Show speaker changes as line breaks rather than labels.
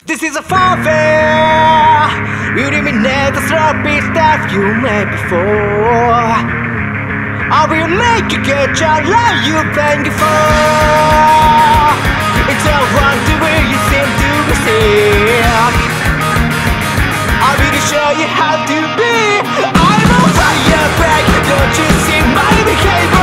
This is a fanfare. Eliminate the sloppy stuff you made before. I will make you get your life you thank you for. It's all wrong the way you seem to be sick. I will show you how to be. I'm on fire, back. Don't you see my behavior?